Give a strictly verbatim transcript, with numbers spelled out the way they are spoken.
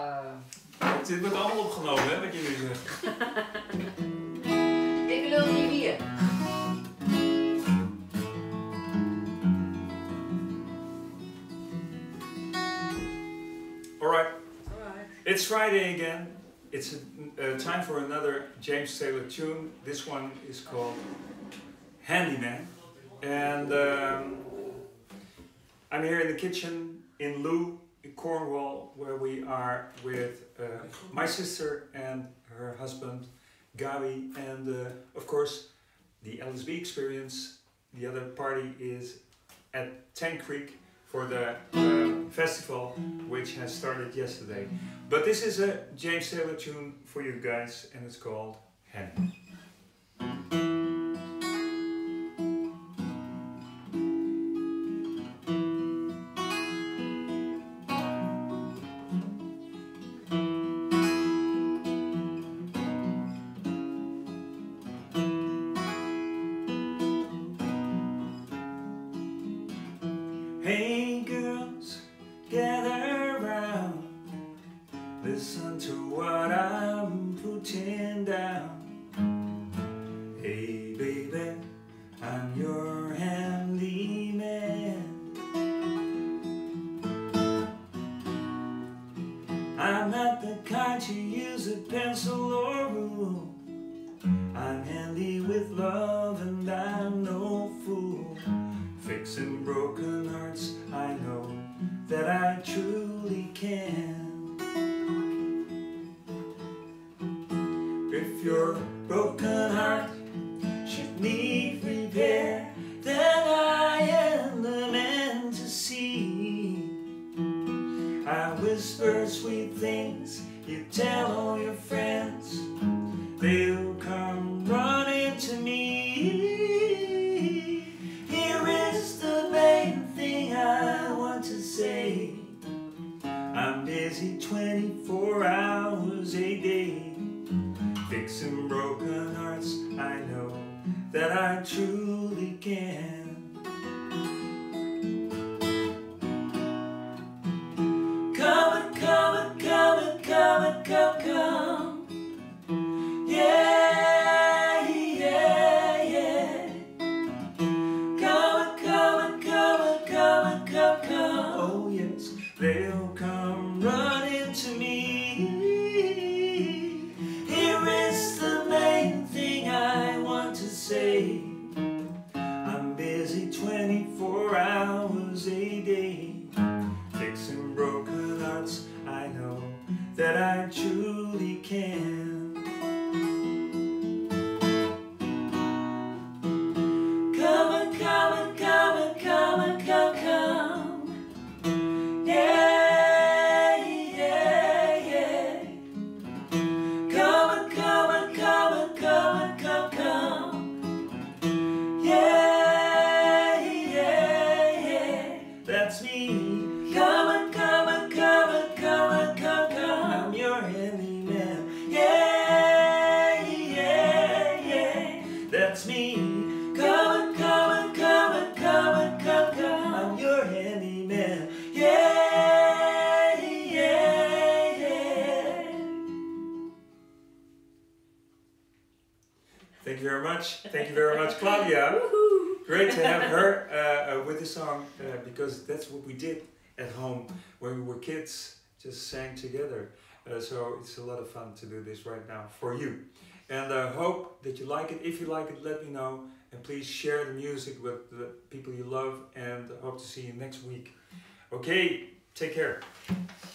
Het wordt allemaal opgenomen, hè, wat jullie zeggen. Ik lul niet weer. Alright. Alright. It's Friday again. It's a, uh, time for another James Taylor tune. This one is called Handyman. And um, I'm here in the kitchen in Loo, in Cornwall, where we are with uh, my sister and her husband, Gabi, and uh, of course the L S B experience. The other party is at Tank Creek for the uh, festival, which has started yesterday. But this is a James Taylor tune for you guys, and it's called Handyman. Hey girls, gather round, listen to what I'm putting down. Hey baby, I'm your handyman. I'm not the kind to use a pencil or rule. I'm handy with love and I'm no fool. Fixing broken hearts, I know that I truly can. If your broken heart should need repair, then I am the man to see. I whisper sweet things, you tell all your friends, they'll come running to me. Say I'm busy twenty-four hours a day, fixing broken hearts, I know that I truly can. Come and come and come and come and come, come. Yeah, yeah, yeah. Come and come and come and come and come, come. Oh yes, they'll come running to me. Here is the main thing I want to say. I'm busy twenty-four hours a day, fixing broken hearts, I know that I truly can. Come and come and come and come and come, come. Yeah, yeah, yeah. Come and come and come and come and come, come. Yeah, yeah, yeah. That's me. Come and come and come and come and come, come. I'm your handyman. Yeah, yeah, yeah. That's me. Come and come and come and come and come, come. I'm your handyman. Yeah, yeah, yeah. Thank you very much. Thank you very much, Claudia. Great to have her uh, uh, with the song uh, because that's what we did at home when we were kids, just sang together. Uh, so it's a lot of fun to do this right now for you. And I uh, hope that you like it. If you like it, let me know. And please share the music with the people you love. And I hope to see you next week. Okay, take care.